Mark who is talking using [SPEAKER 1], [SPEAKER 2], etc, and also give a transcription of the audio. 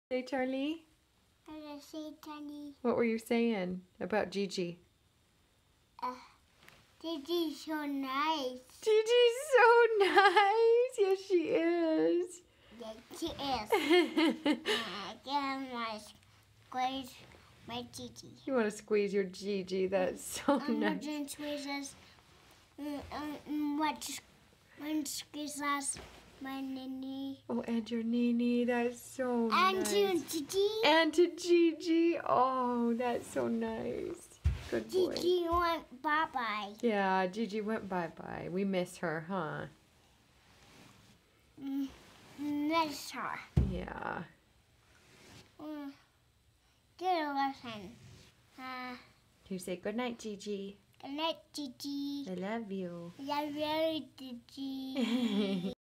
[SPEAKER 1] Say, Charlie?
[SPEAKER 2] I want to say, Charlie.
[SPEAKER 1] What were you saying about Gigi?
[SPEAKER 2] Gigi's so nice.
[SPEAKER 1] Gigi's so nice. Yes, she is.
[SPEAKER 2] Yes, she is. I want to squeeze my Gigi.
[SPEAKER 1] You want to squeeze your Gigi? That's so nice.
[SPEAKER 2] I'm going to squeeze us. One squeeze us. My Nini.
[SPEAKER 1] Oh, and your Nini. That's so nice.
[SPEAKER 2] And to Gigi.
[SPEAKER 1] And to Gigi. Oh, that's so nice. Good boy.
[SPEAKER 2] Gigi went bye-bye.
[SPEAKER 1] Yeah, Gigi went bye-bye. We miss her, huh?
[SPEAKER 2] Miss her.
[SPEAKER 1] Yeah.
[SPEAKER 2] Good lesson.
[SPEAKER 1] You say good night, Gigi.
[SPEAKER 2] Good night, Gigi.
[SPEAKER 1] I love you.
[SPEAKER 2] I love you, Gigi.